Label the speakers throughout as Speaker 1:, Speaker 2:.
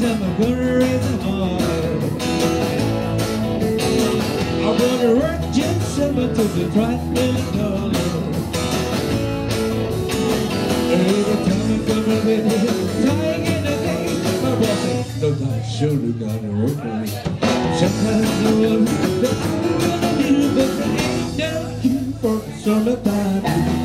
Speaker 1: I'm gonna raise them all. I'm gonna work just summer to the $5 million. Every time I come with it, dying in the day, my boss said, no, I should have got to work for me. Sometimes I wonder what I'm gonna do, but there ain't no cure for the summertime.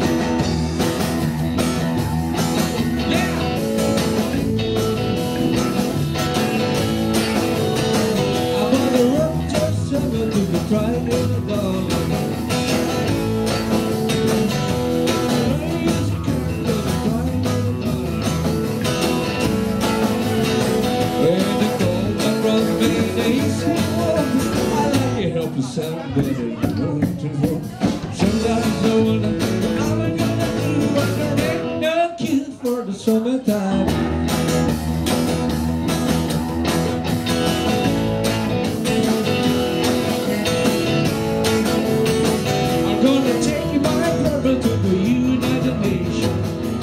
Speaker 1: Somebody you want to know. Sometimes I wonder what I'm gonna do, but there ain't no cure for the summertime. I'm gonna take my brother to the United Nations.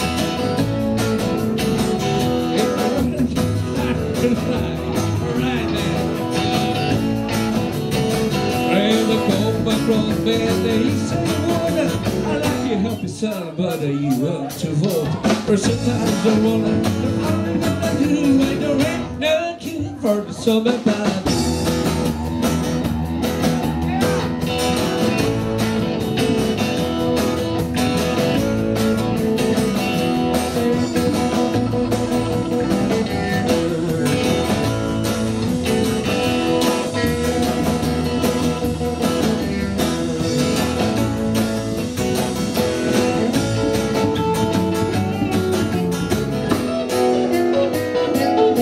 Speaker 1: Right now. From bed, he said, "Water, I like your happy son, but you want to vote." For sometimes I wonder what I'm gonna do when there ain't no cure for the summertime.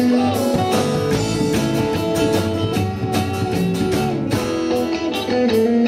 Speaker 2: Thank you.